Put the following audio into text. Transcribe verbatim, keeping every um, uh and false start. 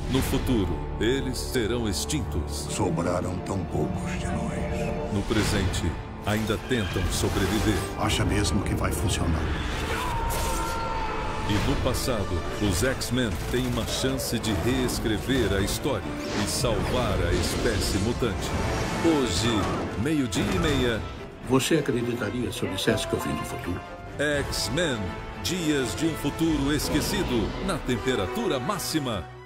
No futuro, eles serão extintos. Sobraram tão poucos de nós. No presente, ainda tentam sobreviver. Acha mesmo que vai funcionar? E no passado, os X-Men têm uma chance de reescrever a história e salvar a espécie mutante. Hoje, meio-dia e meia... Você acreditaria se eu dissesse que eu vim do futuro? X-Men, Dias de um Futuro Esquecido, na temperatura máxima.